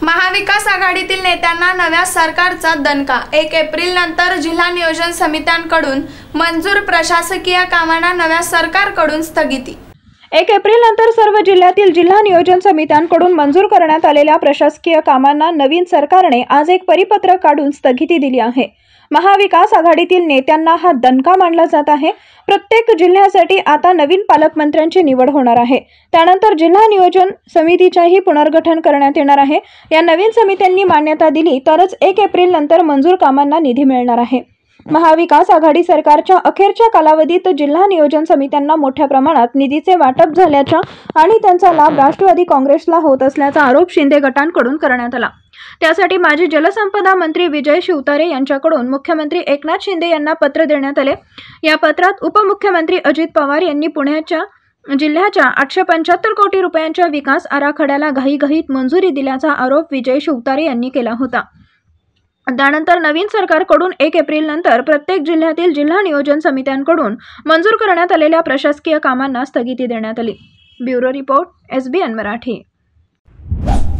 महाविकास आघाडीतील नेत्यांना नव्या सरकारचा दणका। 1 एप्रिल नंतर जिल्हा नियोजन समित्यांकडून मंजूर प्रशासकीय कामांना नव्या सरकारकडून स्थगिती। 1 एप्रिल नंतर सर्व जिल्ह्यातील जिल्हा नियोजन समित्यांकडून मंजूर करण्यात आलेल्या प्रशासकीय कामांना नवीन सरकारने आज एक परिपत्रक काढून स्थगिती दिली आहे। महाविकास आघाडीतील नेत्यांना हा दणका मानला जात आहे। प्रत्येक जिल्ह्यासाठी आता नवीन पालकमंत्र्यांची निवड होणार आहे। त्यानंतर जिल्हा नियोजन समितीचेही पुनर्गठन करण्यात येणार आहे। या नवीन समित्यांनी मान्यता दिली तरच 1 एप्रिल नंतर मंजूर कामांना निधी मिळणार आहे। महाविकास आघाडी सरकारच्या अखेरच्या कालावधीत जिल्हा नियोजन समित्यांना मोठ्या प्रमाणात निधीचे वाटप झाल्याचा आणि त्यांचा लाभ राष्ट्रवादी काँग्रेसला होत असल्याचा आरोप शिंदे गटांकडून करण्यात आला। त्यासाठी माजी जलसंपदा मंत्री विजय शिवतारे यांच्याकडून मुख्यमंत्री एकनाथ शिंदे यांना पत्र देण्यात आले। या पत्रात उपमुख्यमंत्री अजित पवार यांनी पुण्याच्या जिल्ह्याच्या 875 कोटी रुपयांच्या विकास आराखड्याला घाईघाईत मंजुरी दिल्याचा आरोप विजय शिवतारे यांनी केला होता। त्यानंतर नवीन सरकारकडून 1 एप्रिल नंतर प्रत्येक जिल्ह्यातील जिल्हा नियोजन समित्यांकडून मंजूर करण्यात आलेल्या प्रशासकीय कामांना स्थगिती देण्यात आली। Bureau report, SBN Marathi.